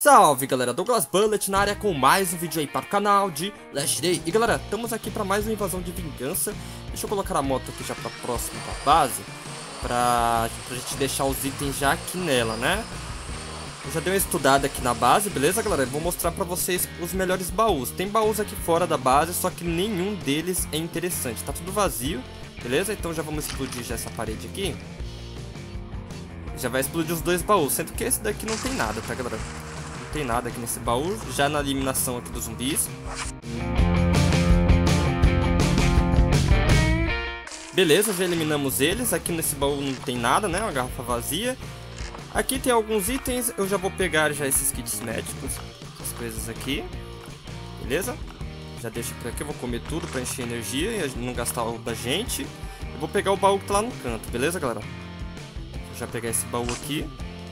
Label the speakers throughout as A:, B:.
A: Salve galera, Douglas Bullet na área com mais um vídeo aí para o canal de Last Day. E galera, estamos aqui para mais uma invasão de vingança. Deixa eu colocar a moto aqui já para próximo da base, pra gente deixar os itens já aqui nela, né? Eu já dei uma estudada aqui na base, beleza galera? Eu vou mostrar para vocês os melhores baús. Tem baús aqui fora da base, só que nenhum deles é interessante, tá tudo vazio, beleza? Então já vamos explodir já essa parede aqui. Já vai explodir os dois baús, sendo que esse daqui não tem nada, tá galera? Não tem nada aqui nesse baú, já na eliminação aqui dos zumbis. Beleza, já eliminamos eles. Aqui nesse baú não tem nada, né? Uma garrafa vazia. Aqui tem alguns itens, eu já vou pegar já esses kits médicos, essas coisas aqui. Beleza? Já deixo por aqui, eu vou comer tudo pra encher energia e não gastar o da gente. Eu vou pegar o baú que tá lá no canto, beleza galera? Vou já pegar esse baú aqui.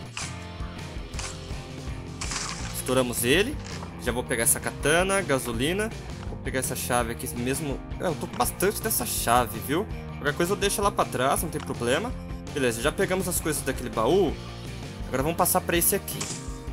A: Estouramos ele. Já vou pegar essa katana, gasolina. Vou pegar essa chave aqui mesmo. Eu tô com bastante dessa chave, viu? Qualquer coisa eu deixo lá pra trás, não tem problema. Beleza, já pegamos as coisas daquele baú. Agora vamos passar pra esse aqui.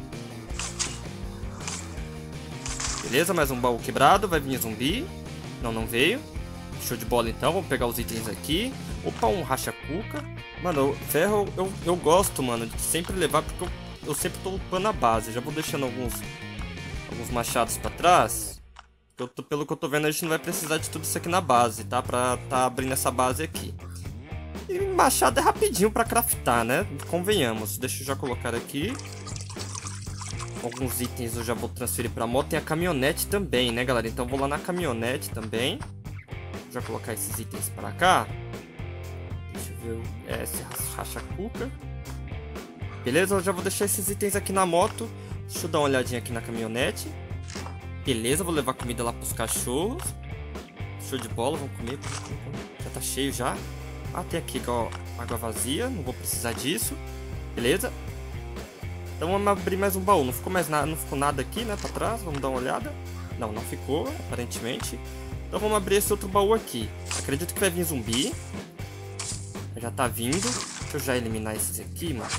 A: Beleza, mais um baú quebrado. Vai vir zumbi. Não, não veio. Show de bola então, vamos pegar os itens aqui. Opa, um racha-cuca. Mano, ferro eu gosto, mano, de sempre levar porque eu sempre tô upando a base. Já vou deixando alguns machados pra trás. Pelo que eu tô vendo, a gente não vai precisar de tudo isso aqui na base, tá? Pra tá abrindo essa base aqui. E machado é rapidinho pra craftar, né? Convenhamos. Deixa eu já colocar aqui. Alguns itens eu já vou transferir pra moto. Tem a caminhonete também, né, galera? Então eu vou lá na caminhonete também. Vou já colocar esses itens pra cá. Deixa eu ver. Esse racha-cuca. Beleza, eu já vou deixar esses itens aqui na moto. Deixa eu dar uma olhadinha aqui na caminhonete. Beleza, vou levar comida lá pros cachorros. Show de bola, vamos comer. Já tá cheio já. Ah, tem aqui ó, água vazia, não vou precisar disso. Beleza. Então vamos abrir mais um baú. Não ficou mais nada, não ficou nada aqui, né, pra trás. Vamos dar uma olhada. Não, não ficou, aparentemente. Então vamos abrir esse outro baú aqui. Acredito que vai vir zumbi. Já tá vindo. Deixa eu já eliminar esses aqui, mano.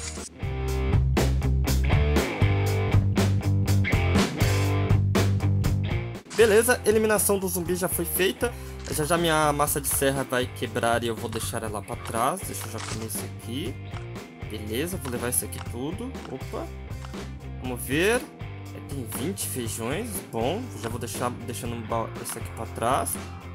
A: Beleza, eliminação do zumbi já foi feita. Já já minha massa de serra vai quebrar e eu vou deixar ela pra trás. Deixa eu já comer esse aqui. Beleza, vou levar esse aqui tudo. Opa. Vamos ver. Tem 20 feijões. Bom, já vou deixando esse aqui pra trás.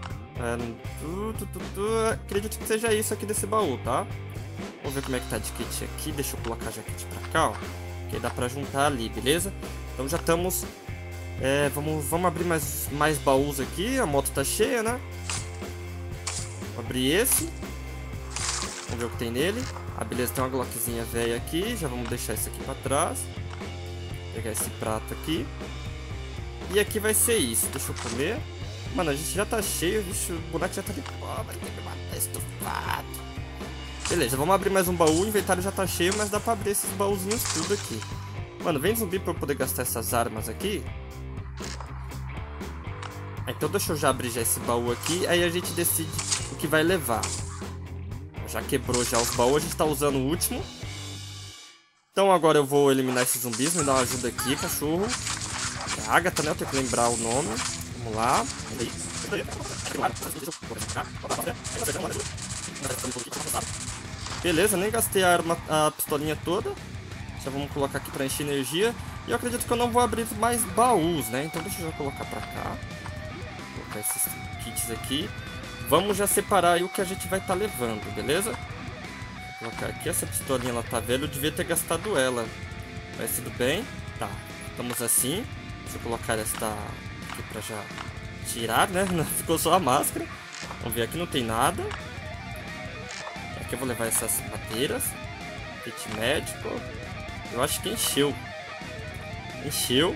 A: Acredito que seja isso aqui desse baú, tá? Vamos ver como é que tá de kit aqui. Deixa eu colocar já kit pra cá, ó. Que dá pra juntar ali, beleza? Então já estamos... vamos abrir mais baús aqui. A moto tá cheia, né? Vou abrir esse. Vamos ver o que tem nele. Ah, beleza, tem uma glockzinha velha aqui. Já vamos deixar esse aqui pra trás. Vou pegar esse prato aqui. E aqui vai ser isso. Deixa eu comer. Mano, a gente já tá cheio. Bicho, o boneco já tá de pobre. Tem que matar estufado. Beleza, vamos abrir mais um baú. O inventário já tá cheio, mas dá pra abrir esses baúzinhos tudo aqui. Mano, vem zumbi pra eu poder gastar essas armas aqui. Então deixa eu já abrir já esse baú aqui. Aí a gente decide o que vai levar. Já quebrou já os baús. A gente tá usando o último. Então agora eu vou eliminar esses zumbis. Me dá uma ajuda aqui, cachorro. É a Agatha, né? Eu tenho que lembrar o nome. Vamos lá. Beleza, nem gastei a pistolinha toda. Já vamos colocar aqui pra encher energia. E eu acredito que eu não vou abrir mais baús, né? Então deixa eu já colocar pra cá. Vou colocar esses kits aqui. Vamos já separar aí o que a gente vai estar levando, beleza? Vou colocar aqui. Essa pistolinha, ela tá velha. Eu devia ter gastado ela. Mas tudo bem. Tá, estamos assim. Deixa eu colocar esta aqui pra já tirar, né? Ficou só a máscara. Vamos ver, aqui não tem nada. Aqui eu vou levar essas madeiras. Kit médico. Eu acho que encheu. Encheu.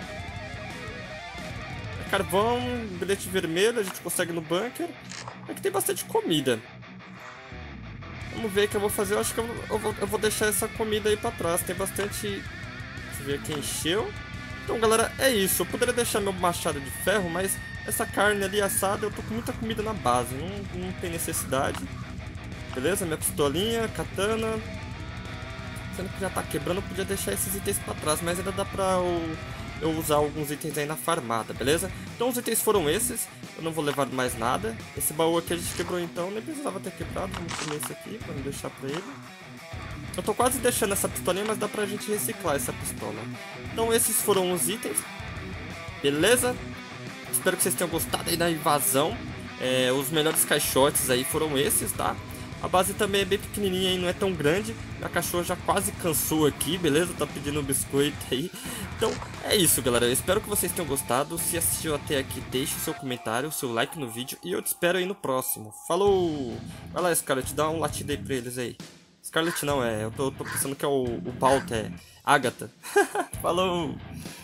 A: Carvão, bilhete vermelho, a gente consegue no bunker. Aqui tem bastante comida. Vamos ver o que eu vou fazer. Eu acho que eu vou deixar essa comida aí pra trás. Tem bastante... Deixa eu ver aqui, encheu. Então, galera, é isso. Eu poderia deixar meu machado de ferro, mas essa carne ali assada, eu tô com muita comida na base. Não tem necessidade. Beleza? Minha pistolinha, katana. Sendo que já tá quebrando, eu podia deixar esses itens pra trás, mas ainda dá pra eu usar alguns itens aí na farmada, beleza? Então os itens foram esses, eu não vou levar mais nada. Esse baú aqui a gente quebrou então, nem precisava ter quebrado, vamos comer esse aqui pra não deixar pra ele. Eu tô quase deixando essa pistolinha, mas dá pra gente reciclar essa pistola. Então esses foram os itens, beleza? Espero que vocês tenham gostado aí da invasão. Os melhores caixotes aí foram esses, tá? A base também é bem pequenininha e não é tão grande. A cachorra já quase cansou aqui, beleza? Tá pedindo um biscoito aí. Então é isso, galera. Eu espero que vocês tenham gostado. Se assistiu até aqui, deixe o seu comentário, o seu like no vídeo. E eu te espero aí no próximo. Falou! Vai lá, Scarlet, dá um latido aí pra eles aí. Scarlet não, eu tô pensando que é o Balta, Agatha. Falou!